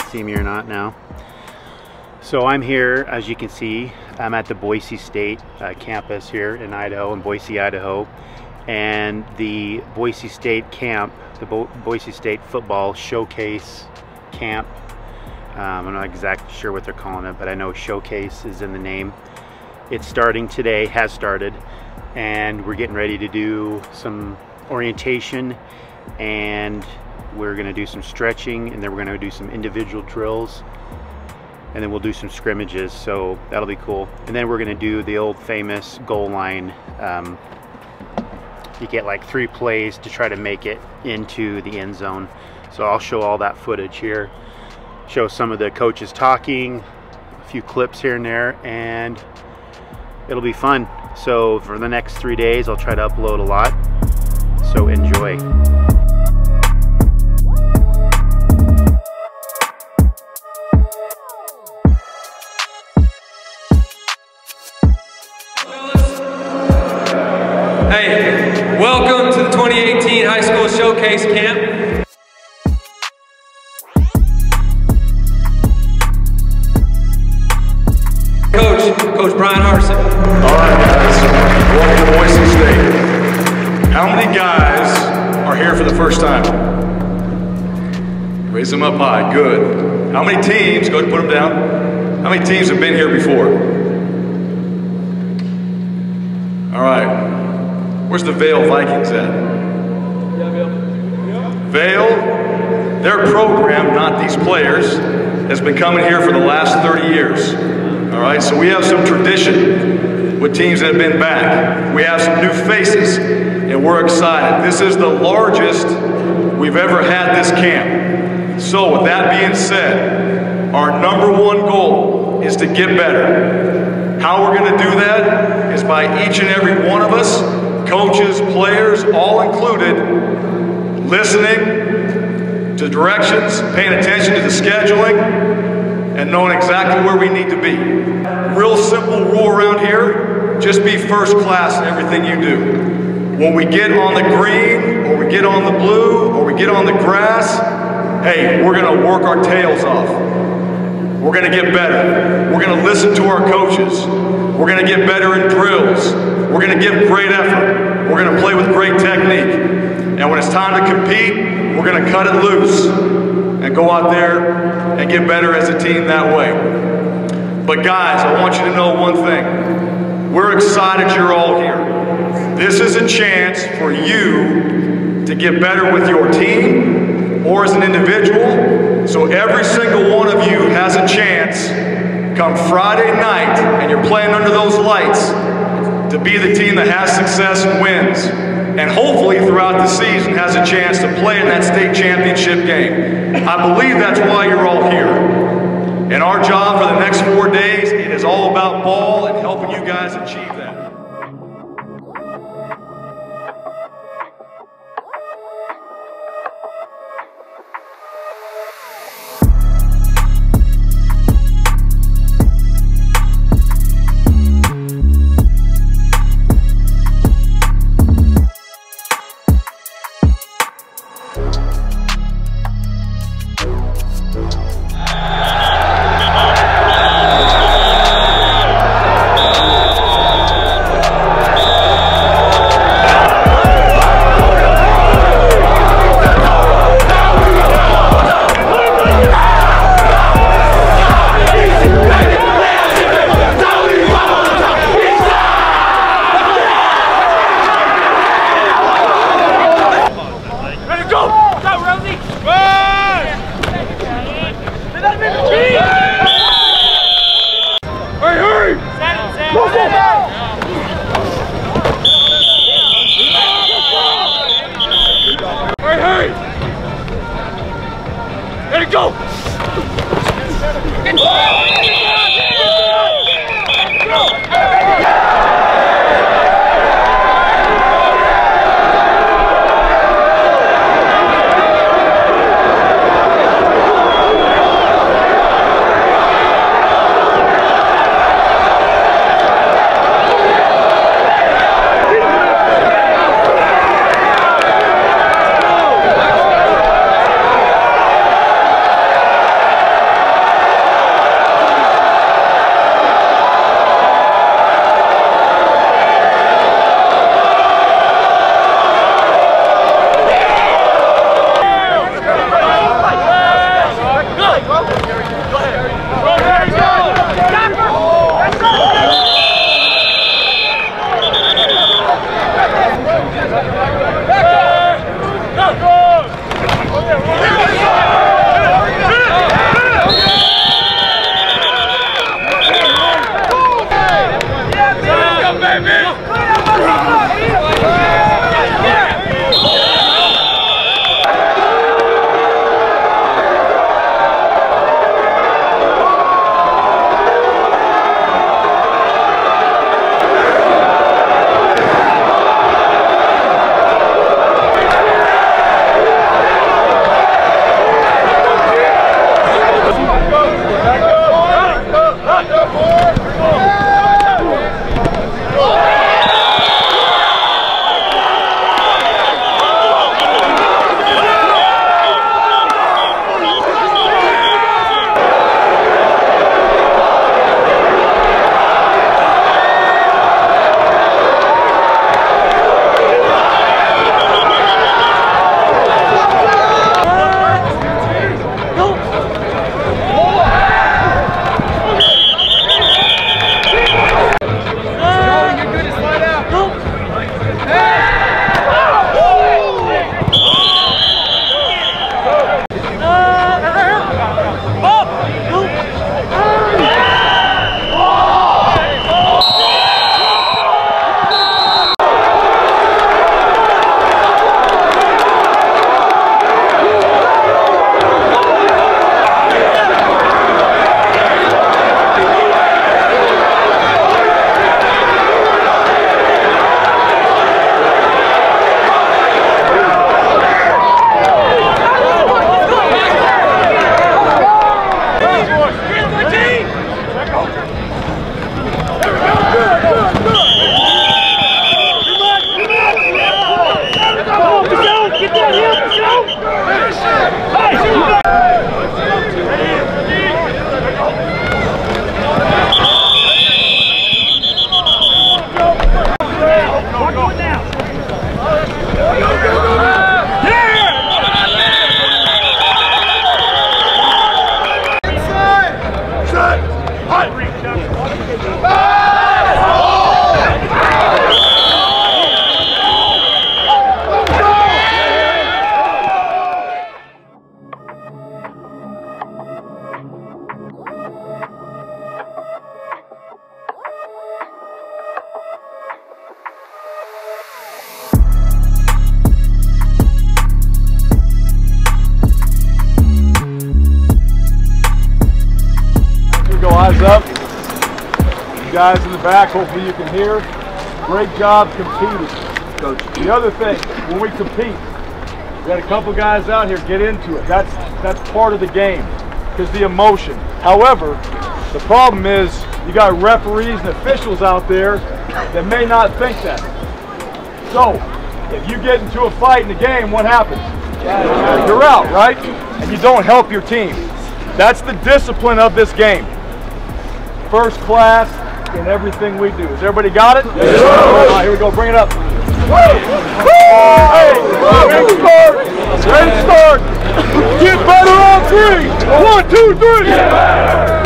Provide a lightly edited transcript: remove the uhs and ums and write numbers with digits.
see me or not now. So I'm here, as you can see, I'm at the Boise State campus here in Idaho, in Boise, Idaho. And the Boise State camp, the Boise State football showcase camp, I'm not exactly sure what they're calling it, but I know showcase is in the name. It's starting today, has started, and we're getting ready to do some orientation, and we're going to do some stretching, and then we're going to do some individual drills, and then we'll do some scrimmages, so that'll be cool. And then we're going to do the old famous goal line. You get like 3 plays to try to make it into the end zone. So I'll show all that footage here, show some of the coaches talking, a few clips here and there, and it'll be fun. So for the next 3 days, I'll try to upload a lot, so enjoy. Hey, welcome to the 2018 High School Showcase Camp. Coach Brian Harson. All right, guys, welcome to Boise State. How many guys are here for the first time? Raise them up high, good. How many teams, go ahead and put them down. How many teams have been here before? All right. Where's the Vail Vikings at? Vail, their program, not these players, has been coming here for the last 30 years. All right, so we have some tradition with teams that have been back. We have some new faces, and we're excited. This is the largest we've ever had this camp. So with that being said, our #1 goal is to get better. How we're going to do that is by each and every one of us, coaches, players, all included, listening to directions, paying attention to the scheduling, and knowing exactly where we need to be. Real simple rule around here, just be first class in everything you do. When we get on the green, or we get on the blue, or we get on the grass, hey, we're gonna work our tails off. We're gonna get better. We're gonna listen to our coaches. We're gonna get better in drills. We're gonna give great effort. We're gonna play with great technique. And when it's time to compete, we're gonna cut it loose and go out there and get better as a team that way. But guys, I want you to know one thing. We're excited you're all here. This is a chance for you to get better with your team or as an individual. So every single one of you has a chance come Friday night, and you're playing under those lights, to be the team that has success and wins, and hopefully throughout the season has a chance to play in that state championship game. I believe that's why you're all here. And our job for the next 4 days, it is all about ball and helping you guys achieve that. You guys in the back, hopefully you can hear. Great job competing. The other thing, when we compete, we got a couple guys out here, get into it. That's part of the game, because the emotion. However, the problem is you got referees and officials out there that may not think that. So, if you get into a fight in the game, what happens? You're out, right? And you don't help your team. That's the discipline of this game. First class in everything we do. Has everybody got it? Yes. All right, here we go. Bring it up. Hey, great start. Great start. Get better on 3. 1, 2, 3.